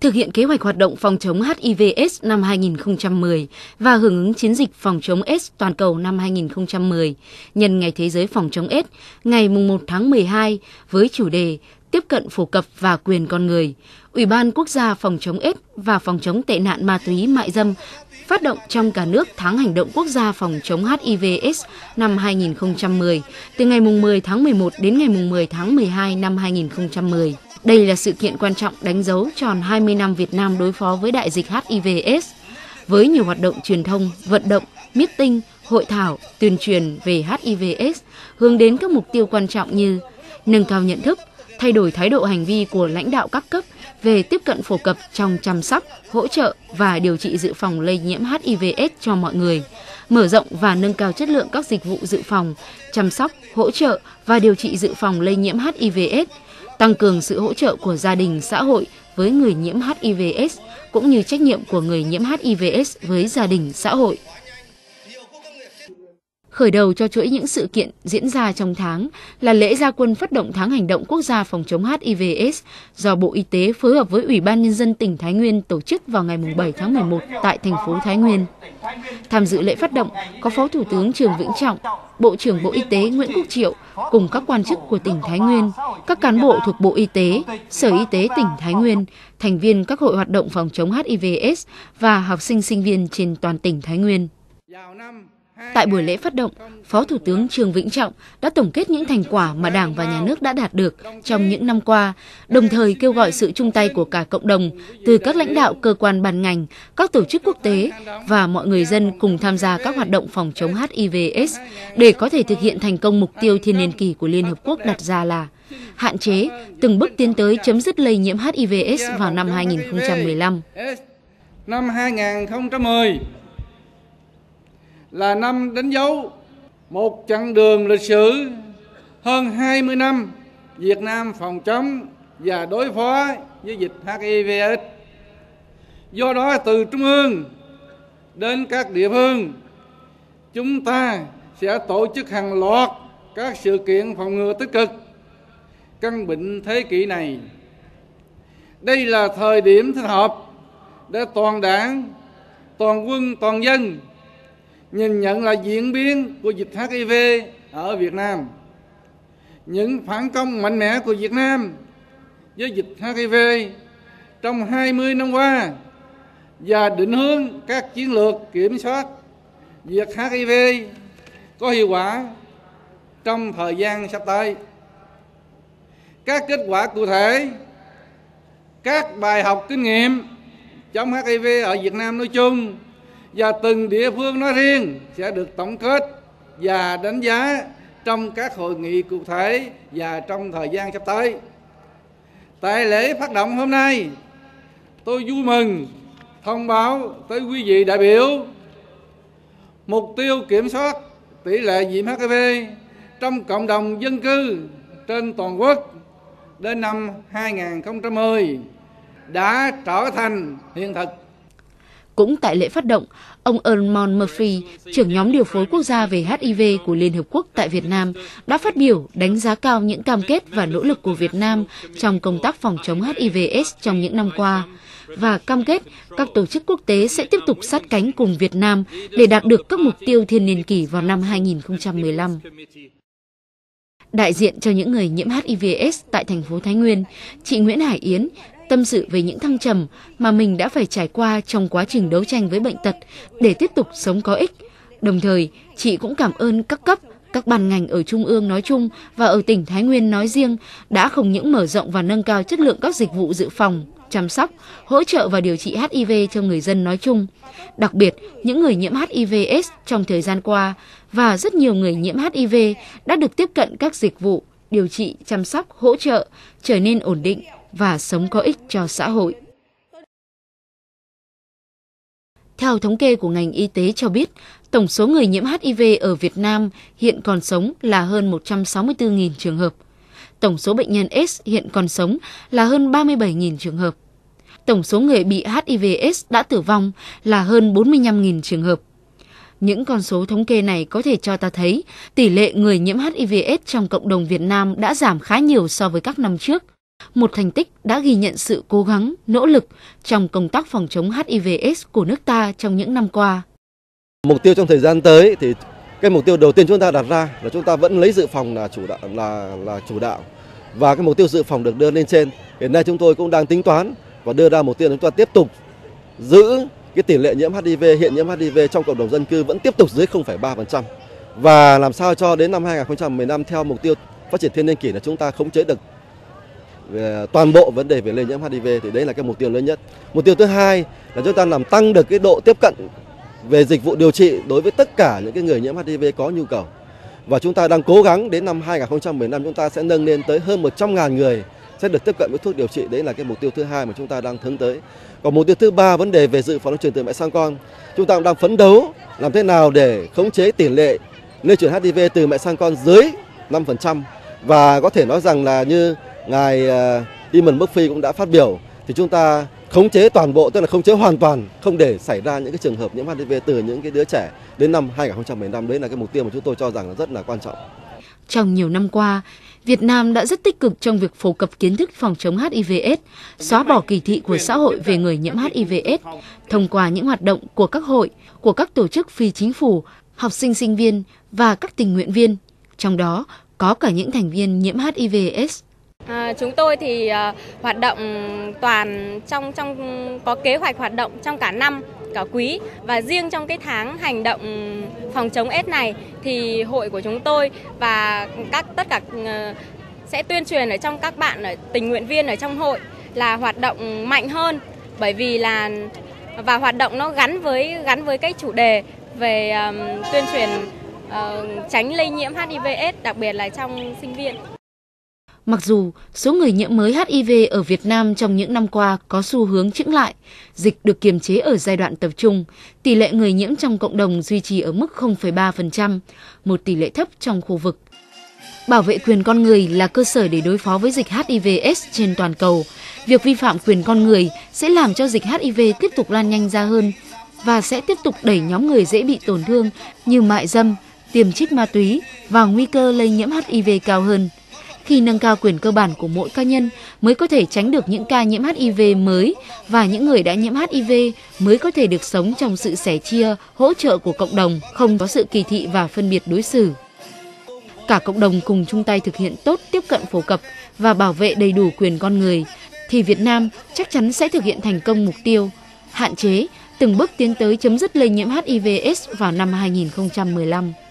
Thực hiện kế hoạch hoạt động phòng chống HIV/AIDS năm 2010 và hưởng ứng chiến dịch phòng chống AIDS toàn cầu năm 2010, nhân Ngày Thế giới phòng chống AIDS, ngày 1 tháng 12 với chủ đề Tiếp cận phổ cập và quyền con người, Ủy ban Quốc gia phòng chống AIDS và phòng chống tệ nạn ma túy mại dâm phát động trong cả nước tháng hành động quốc gia phòng chống HIV/AIDS năm 2010, từ ngày 10 tháng 11 đến ngày 10 tháng 12 năm 2010. Đây là sự kiện quan trọng đánh dấu tròn 20 năm Việt Nam đối phó với đại dịch HIV/AIDS, với nhiều hoạt động truyền thông, vận động, meeting, hội thảo, tuyên truyền về HIV/AIDS, hướng đến các mục tiêu quan trọng như nâng cao nhận thức, thay đổi thái độ hành vi của lãnh đạo các cấp về tiếp cận phổ cập trong chăm sóc, hỗ trợ và điều trị dự phòng lây nhiễm HIV/AIDS cho mọi người, mở rộng và nâng cao chất lượng các dịch vụ dự phòng, chăm sóc, hỗ trợ và điều trị dự phòng lây nhiễm HIV/AIDS, tăng cường sự hỗ trợ của gia đình, xã hội với người nhiễm HIV/AIDS cũng như trách nhiệm của người nhiễm HIV/AIDS với gia đình, xã hội. Khởi đầu cho chuỗi những sự kiện diễn ra trong tháng là lễ ra quân phát động tháng hành động quốc gia phòng chống HIV/AIDS do Bộ Y tế phối hợp với Ủy ban Nhân dân tỉnh Thái Nguyên tổ chức vào ngày 7 tháng 11 tại thành phố Thái Nguyên. Tham dự lễ phát động có Phó Thủ tướng Trương Vĩnh Trọng, Bộ trưởng Bộ Y tế Nguyễn Quốc Triệu cùng các quan chức của tỉnh Thái Nguyên, các cán bộ thuộc Bộ Y tế, Sở Y tế tỉnh Thái Nguyên, thành viên các hội hoạt động phòng chống HIV/AIDS và học sinh sinh viên trên toàn tỉnh Thái Nguyên. Tại buổi lễ phát động, Phó Thủ tướng Trương Vĩnh Trọng đã tổng kết những thành quả mà Đảng và Nhà nước đã đạt được trong những năm qua, đồng thời kêu gọi sự chung tay của cả cộng đồng, từ các lãnh đạo cơ quan ban ngành, các tổ chức quốc tế và mọi người dân cùng tham gia các hoạt động phòng chống HIV/AIDS để có thể thực hiện thành công mục tiêu thiên niên kỷ của Liên Hợp Quốc đặt ra là hạn chế, từng bước tiến tới chấm dứt lây nhiễm HIV/AIDS vào năm 2015. Năm 2010 là năm đánh dấu một chặng đường lịch sử hơn 20 năm Việt Nam phòng chống và đối phó với dịch HIV/AIDS. Do đó, từ trung ương đến các địa phương, chúng ta sẽ tổ chức hàng loạt các sự kiện phòng ngừa tích cực căn bệnh thế kỷ này. Đây là thời điểm thích hợp để toàn đảng, toàn quân, toàn dân nhìn nhận lại diễn biến của dịch HIV ở Việt Nam, những phản công mạnh mẽ của Việt Nam với dịch HIV trong 20 năm qua và định hướng các chiến lược kiểm soát việc HIV có hiệu quả trong thời gian sắp tới. Các kết quả cụ thể, các bài học kinh nghiệm chống HIV ở Việt Nam nói chung và từng địa phương nói riêng sẽ được tổng kết và đánh giá trong các hội nghị cụ thể và trong thời gian sắp tới. Tại lễ phát động hôm nay, tôi vui mừng thông báo tới quý vị đại biểu mục tiêu kiểm soát tỷ lệ nhiễm HIV trong cộng đồng dân cư trên toàn quốc đến năm 2010 đã trở thành hiện thực. Cũng tại lễ phát động, ông Eamon Murphy, trưởng nhóm điều phối quốc gia về HIV của Liên Hợp Quốc tại Việt Nam, đã phát biểu đánh giá cao những cam kết và nỗ lực của Việt Nam trong công tác phòng chống HIV/AIDS trong những năm qua, và cam kết các tổ chức quốc tế sẽ tiếp tục sát cánh cùng Việt Nam để đạt được các mục tiêu thiên niên kỷ vào năm 2015. Đại diện cho những người nhiễm HIV/AIDS tại thành phố Thái Nguyên, chị Nguyễn Hải Yến tâm sự về những thăng trầm mà mình đã phải trải qua trong quá trình đấu tranh với bệnh tật để tiếp tục sống có ích. Đồng thời, chị cũng cảm ơn các cấp, các ban ngành ở Trung ương nói chung và ở tỉnh Thái Nguyên nói riêng đã không những mở rộng và nâng cao chất lượng các dịch vụ dự phòng, chăm sóc, hỗ trợ và điều trị HIV cho người dân nói chung. Đặc biệt, những người nhiễm HIV/AIDS trong thời gian qua và rất nhiều người nhiễm HIV đã được tiếp cận các dịch vụ, điều trị, chăm sóc, hỗ trợ, trở nên ổn định và sống có ích cho xã hội. Theo thống kê của ngành y tế cho biết, tổng số người nhiễm HIV ở Việt Nam hiện còn sống là hơn 164.000 trường hợp. Tổng số bệnh nhân AIDS hiện còn sống là hơn 37.000 trường hợp. Tổng số người bị HIV/AIDS đã tử vong là hơn 45.000 trường hợp. Những con số thống kê này có thể cho ta thấy tỷ lệ người nhiễm HIV/AIDS trong cộng đồng Việt Nam đã giảm khá nhiều so với các năm trước. một thành tích đã ghi nhận sự cố gắng, nỗ lực trong công tác phòng chống HIV/AIDS của nước ta trong những năm qua. Mục tiêu trong thời gian tới thì cái mục tiêu đầu tiên chúng ta đặt ra là chúng ta vẫn lấy dự phòng là chủ đạo và cái mục tiêu dự phòng được đưa lên trên. Hiện nay chúng tôi cũng đang tính toán và đưa ra mục tiêu chúng ta tiếp tục giữ cái tỷ lệ nhiễm HIV, hiện nhiễm HIV trong cộng đồng dân cư vẫn tiếp tục dưới 0,3% và làm sao cho đến năm 2015 theo mục tiêu phát triển thiên niên kỷ là chúng ta khống chế được toàn bộ vấn đề về lây nhiễm HIV, thì đấy là cái mục tiêu lớn nhất. Mục tiêu thứ hai là chúng ta làm tăng được cái độ tiếp cận về dịch vụ điều trị đối với tất cả những cái người nhiễm HIV có nhu cầu. Và chúng ta đang cố gắng đến năm 2015 chúng ta sẽ nâng lên tới hơn 100.000 người sẽ được tiếp cận với thuốc điều trị. Đấy là cái mục tiêu thứ hai mà chúng ta đang hướng tới. Còn mục tiêu thứ ba, vấn đề về dự phòng lây truyền từ mẹ sang con. Chúng ta cũng đang phấn đấu làm thế nào để khống chế tỷ lệ lây truyền HIV từ mẹ sang con dưới 5%. Và có thể nói rằng là như ngài Eamon Murphy cũng đã phát biểu thì chúng ta khống chế toàn bộ, tức là khống chế hoàn toàn, không để xảy ra những cái trường hợp nhiễm HIV từ những cái đứa trẻ đến năm 2015. Đấy là cái mục tiêu mà chúng tôi cho rằng là rất là quan trọng. Trong nhiều năm qua, Việt Nam đã rất tích cực trong việc phổ cập kiến thức phòng chống HIV/AIDS, xóa bỏ kỳ thị của xã hội về người nhiễm HIV/AIDS thông qua những hoạt động của các hội, của các tổ chức phi chính phủ, học sinh sinh viên và các tình nguyện viên, trong đó có cả những thành viên nhiễm HIV/AIDS. Chúng tôi thì hoạt động toàn trong có kế hoạch hoạt động trong cả năm, cả quý, và riêng trong cái tháng hành động phòng chống AIDS này thì hội của chúng tôi và tất cả sẽ tuyên truyền ở trong các bạn tình nguyện viên ở trong hội là hoạt động mạnh hơn, bởi vì là và hoạt động nó gắn với cái chủ đề về tuyên truyền tránh lây nhiễm HIV/AIDS, đặc biệt là trong sinh viên. Mặc dù số người nhiễm mới HIV ở Việt Nam trong những năm qua có xu hướng chững lại, dịch được kiềm chế ở giai đoạn tập trung, tỷ lệ người nhiễm trong cộng đồng duy trì ở mức 0,3%, một tỷ lệ thấp trong khu vực. Bảo vệ quyền con người là cơ sở để đối phó với dịch HIV/AIDS trên toàn cầu. Việc vi phạm quyền con người sẽ làm cho dịch HIV tiếp tục lan nhanh ra hơn và sẽ tiếp tục đẩy nhóm người dễ bị tổn thương như mại dâm, tiêm trích ma túy và nguy cơ lây nhiễm HIV cao hơn. Khi nâng cao quyền cơ bản của mỗi cá nhân mới có thể tránh được những ca nhiễm HIV mới và những người đã nhiễm HIV mới có thể được sống trong sự sẻ chia, hỗ trợ của cộng đồng, không có sự kỳ thị và phân biệt đối xử. Cả cộng đồng cùng chung tay thực hiện tốt tiếp cận phổ cập và bảo vệ đầy đủ quyền con người, thì Việt Nam chắc chắn sẽ thực hiện thành công mục tiêu hạn chế, từng bước tiến tới chấm dứt lây nhiễm HIV/AIDS vào năm 2015.